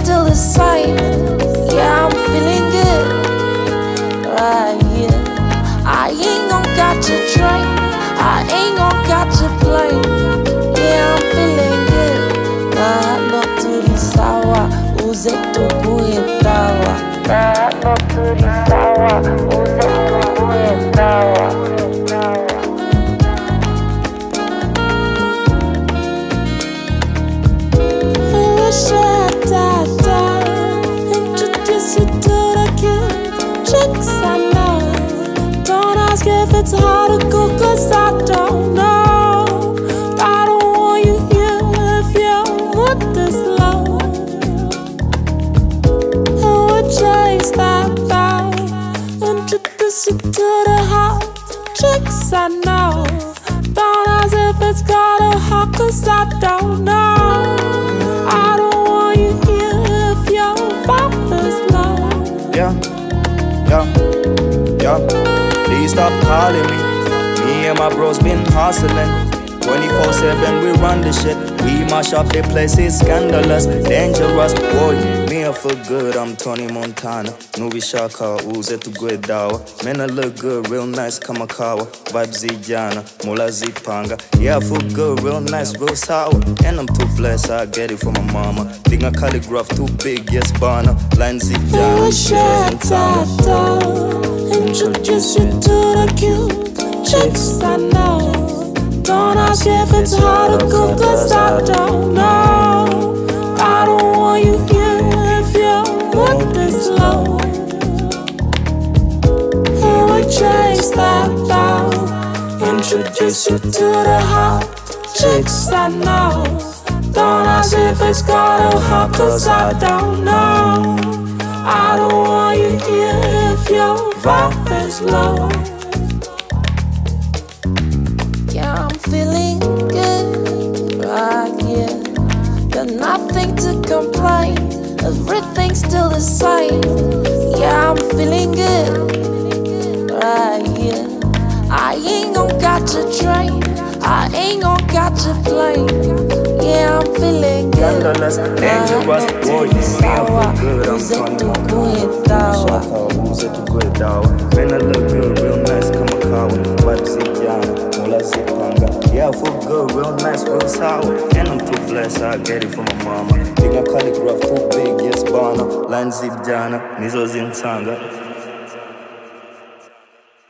still the same. Yeah, I'm feeling good. Right here. I ain't gon' catch a train. I ain't gon' catch a plane. Yeah, I'm feeling good. Nah, not to the sour. Use to go in DAWA. Nah, not to the sour. Use to go in DAWA. Introduce you to the cute chicks I know. Don't ask if it's hard to cook, cause I don't know. I don't want you here if you want this low. I would chase that down. Introduce you to the hot chicks I know. Don't ask if it's got a hot, cause I don't know. I don't want you here if your vibe is low. Please stop calling me. Me and my bros been hustling 24/7, we run the shit. We mash up the place, it's scandalous, dangerous. Boy, me I feel good, I'm Tony Montana. Nubi Shaka, uze to go DAWA. Men I look good, real nice, kamakawa. Vibes zijana, mula zipanga. Yeah, I feel good, real nice, real sour. And I'm too blessed, I get it from my mama. Think I calligraph too big, yes, Bana. Line zijana, introduce you to the cute chicks I know. Don't ask if it's hard to cook, cause I don't know. I don't want you here if you want this low. He would chase that down. Introduce you to the hot chicks I know. Don't ask if it's got a hot, cause I don't know. I don't want you here if your vibe is low. Yeah, I'm feeling good, right here. Got nothing to complain, everything's still the same. Yeah, I'm feeling good, right here. I ain't gon' catch a train, I ain't gon' catch a plane. Yeah, I'm feeling good. Dangerous, boy, me I feel good, I'm Tony Montana. Use it to go DAWA. Men I look good, real nice, kamakawa. Vibes zijana, mula zipanga. Yeah, I feel good, real nice, real sour. And I'm too blessed, I get it from my mama. Think I calligraph too big, yes, Bana. Line zijana, nizo zintanga.